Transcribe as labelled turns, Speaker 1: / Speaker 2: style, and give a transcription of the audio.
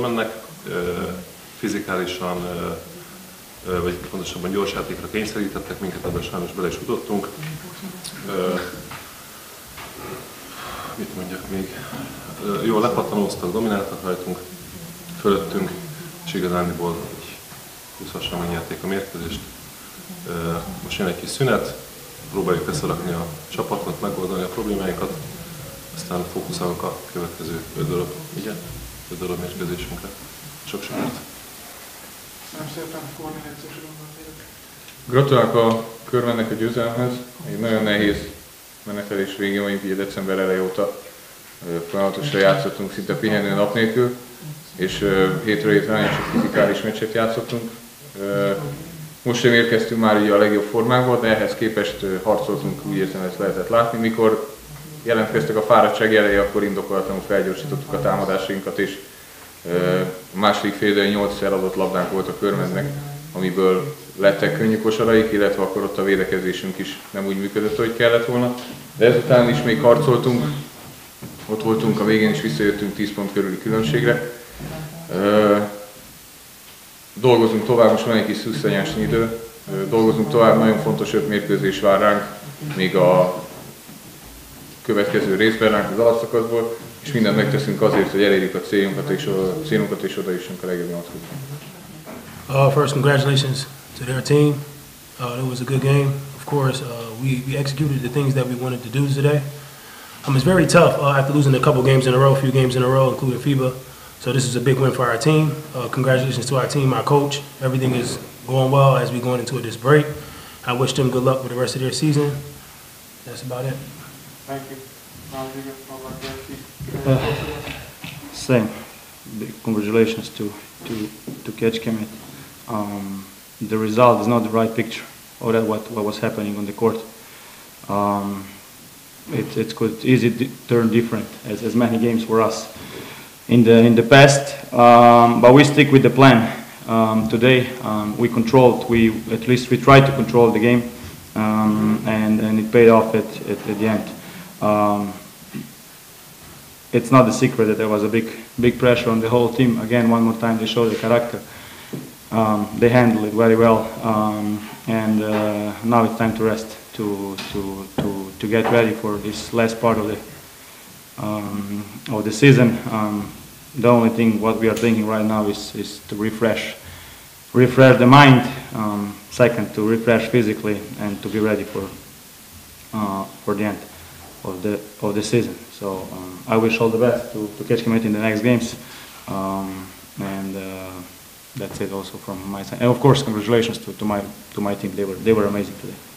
Speaker 1: Körmennek, fizikálisan, vagy pontosabban gyors játékra kényszerítettek minket, ebben sajnos bele is futottunk. Mit mondjak még? Jól lepattanóztak, domináltak rajtunk, fölöttünk, és igazániból egy 20-asra megnyerték a mérkőzést. Most jön egy kis szünet, próbáljuk összerakni a csapatot, megoldani a problémáinkat, aztán fókuszálunk a következő 5 darab mérkőzésünkre. Sok sikert!
Speaker 2: Gratulálok a Körmennek a győzelemhez. Egy nagyon nehéz menetelés végén vagyunk, ugye december eleje óta folyamatosan játszottunk szinte pihenő nap nélkül, és hétről hétre nagyon sok fizikális meccset játszottunk. Most sem érkeztünk már ugye a legjobb formákba, de ehhez képest harcoltunk, úgy érzem, ezt lehetett látni. Mikor jelentkeztek a fáradtság jelei, akkor indokolatlanul felgyorsítottuk a támadásainkat, és a második félidőben 8 eladott labdánk volt a Körmennek, amiből lettek könnyű kosaraik, illetve akkor ott a védekezésünk is nem úgy működött, ahogy kellett volna. De ezután is még harcoltunk, ott voltunk a végén is, visszajöttünk 10 pont körüli különbségre. Dolgozunk tovább, most van egy kis szűzszanyásnyi idő, dolgozunk tovább, nagyon fontos 5 mérkőzés vár ránk, még a következő részben ránk az alapszakaszból, és mindent megteszünk azért, hogy elérjük a célunkat és oda jussunk a legjobb 8-hoz.
Speaker 3: First, congratulations to their team. It was a good game. Of course, we executed the things that we wanted to do today. It's very tough after losing a couple games in a row, a few games in a row, including FIBA. So this is a big win for our team. Congratulations to our team, our coach. Everything is going well as we're going into this break. I wish them good luck with the rest of their season. That's about it.
Speaker 4: Thank you.
Speaker 5: Same. Big congratulations to Catch Kemet. The result is not the right picture of what was happening on the court. It could easily turn different as many games for us in the past, but we stick with the plan. Today we tried to control the game, and it paid off at the end. It's not a secret that there was a big pressure on the whole team. Again, one more time, they showed the character. They handled it very well, and now it's time to rest, to get ready for this last part of the season. The only thing what we are thinking right now is to refresh the mind. Second, to refresh physically and to be ready for the end of the season. So I wish all the best to Catch Kemet in the next games, and that's it also from my side. And of course, congratulations to my team. They were amazing today.